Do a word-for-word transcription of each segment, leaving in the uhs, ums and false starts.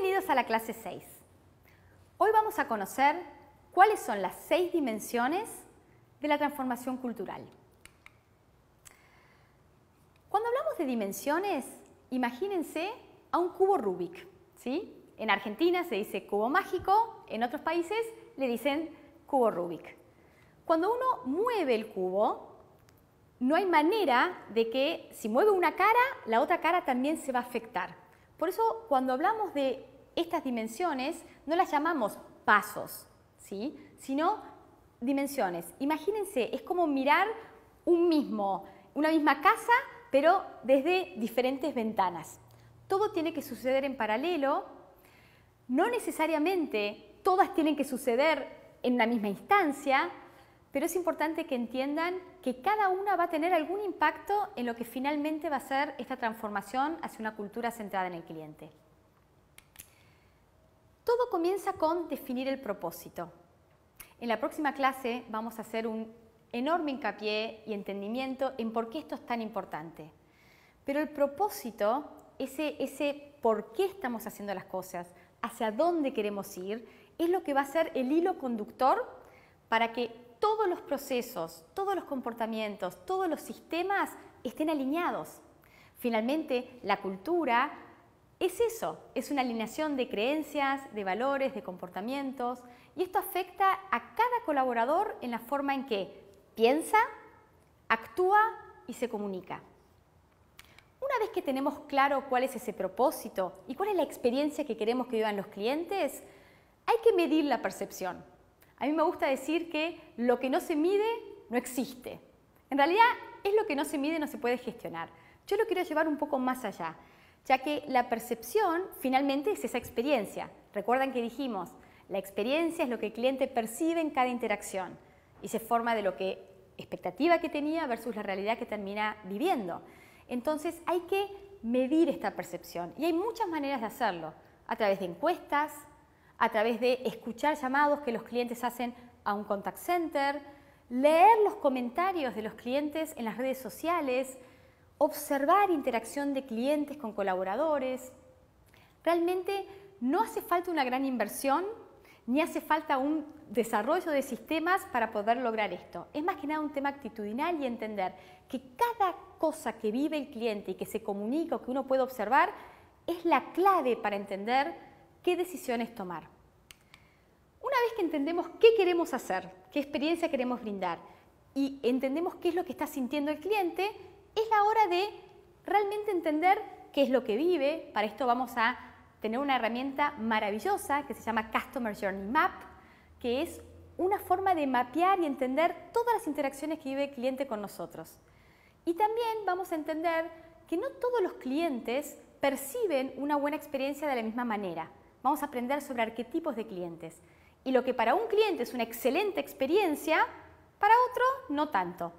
Bienvenidos a la clase seis. Hoy vamos a conocer cuáles son las seis dimensiones de la transformación cultural. Cuando hablamos de dimensiones, imagínense a un cubo Rubik, ¿sí? En Argentina se dice cubo mágico, en otros países le dicen cubo Rubik. Cuando uno mueve el cubo, no hay manera de que si mueve una cara, la otra cara también se va a afectar. Por eso, cuando hablamos de estas dimensiones, no las llamamos pasos, ¿sí? Sino dimensiones. Imagínense, es como mirar un mismo, una misma casa, pero desde diferentes ventanas. Todo tiene que suceder en paralelo, no necesariamente todas tienen que suceder en la misma instancia, pero es importante que entiendan que cada una va a tener algún impacto en lo que finalmente va a ser esta transformación hacia una cultura centrada en el cliente. Todo comienza con definir el propósito. En la próxima clase vamos a hacer un enorme hincapié y entendimiento en por qué esto es tan importante. Pero el propósito, ese, ese por qué estamos haciendo las cosas, hacia dónde queremos ir, es lo que va a ser el hilo conductor para que todos los procesos, todos los comportamientos, todos los sistemas estén alineados. Finalmente, la cultura es eso, es una alineación de creencias, de valores, de comportamientos, y esto afecta a cada colaborador en la forma en que piensa, actúa y se comunica. Una vez que tenemos claro cuál es ese propósito y cuál es la experiencia que queremos que vivan los clientes, hay que medir la percepción. A mí me gusta decir que lo que no se mide no existe. En realidad es lo que no se mide no se puede gestionar. Yo lo quiero llevar un poco más allá, ya que la percepción finalmente es esa experiencia. Recuerdan que dijimos, la experiencia es lo que el cliente percibe en cada interacción y se forma de lo que expectativa que tenía versus la realidad que termina viviendo. Entonces hay que medir esta percepción y hay muchas maneras de hacerlo, a través de encuestas, a través de escuchar llamados que los clientes hacen a un contact center, leer los comentarios de los clientes en las redes sociales, observar interacción de clientes con colaboradores. Realmente no hace falta una gran inversión, ni hace falta un desarrollo de sistemas para poder lograr esto. Es más que nada un tema actitudinal y entender que cada cosa que vive el cliente y que se comunica o que uno puede observar es la clave para entender qué decisiones tomar. Una vez que entendemos qué queremos hacer, qué experiencia queremos brindar y entendemos qué es lo que está sintiendo el cliente, es la hora de realmente entender qué es lo que vive. Para esto vamos a tener una herramienta maravillosa que se llama Customer Journey Map, que es una forma de mapear y entender todas las interacciones que vive el cliente con nosotros. Y también vamos a entender que no todos los clientes perciben una buena experiencia de la misma manera. Vamos a aprender sobre arquetipos de clientes. Y lo que para un cliente es una excelente experiencia, para otro no tanto.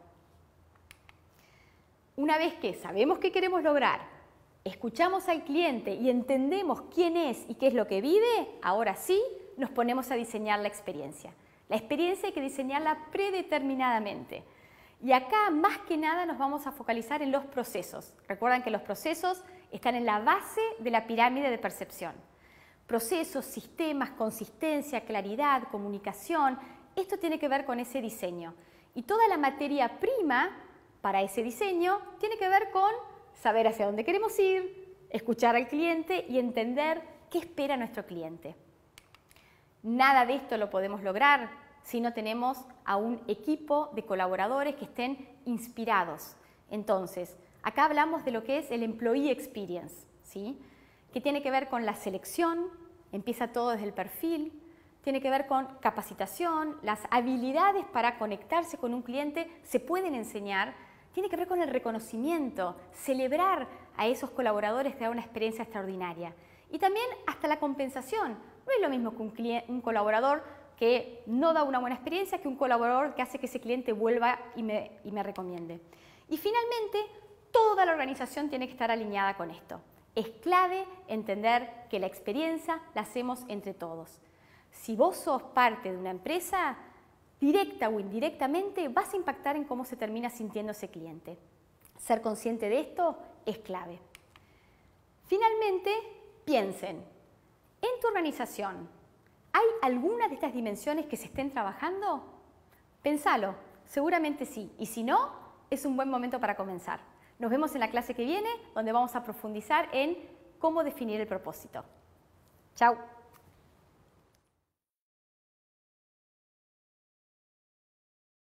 Una vez que sabemos qué queremos lograr, escuchamos al cliente y entendemos quién es y qué es lo que vive, ahora sí nos ponemos a diseñar la experiencia. La experiencia hay que diseñarla predeterminadamente. Y acá más que nada nos vamos a focalizar en los procesos. Recuerdan que los procesos están en la base de la pirámide de percepción. Procesos, sistemas, consistencia, claridad, comunicación, esto tiene que ver con ese diseño. Y toda la materia prima para ese diseño tiene que ver con saber hacia dónde queremos ir, escuchar al cliente y entender qué espera nuestro cliente. Nada de esto lo podemos lograr si no tenemos a un equipo de colaboradores que estén inspirados. Entonces, acá hablamos de lo que es el Employee Experience, ¿sí? Que tiene que ver con la selección, empieza todo desde el perfil, tiene que ver con capacitación, las habilidades para conectarse con un cliente se pueden enseñar, tiene que ver con el reconocimiento, celebrar a esos colaboradores que dan una experiencia extraordinaria. Y también hasta la compensación. No es lo mismo que un, cliente, un colaborador que no da una buena experiencia que un colaborador que hace que ese cliente vuelva y me, y me recomiende. Y finalmente, toda la organización tiene que estar alineada con esto. Es clave entender que la experiencia la hacemos entre todos. Si vos sos parte de una empresa, directa o indirectamente vas a impactar en cómo se termina sintiendo ese cliente. Ser consciente de esto es clave. Finalmente, piensen, tu organización, ¿hay alguna de estas dimensiones que se estén trabajando? Pensalo, seguramente sí, y si no, es un buen momento para comenzar. Nos vemos en la clase que viene, donde vamos a profundizar en cómo definir el propósito. Chao.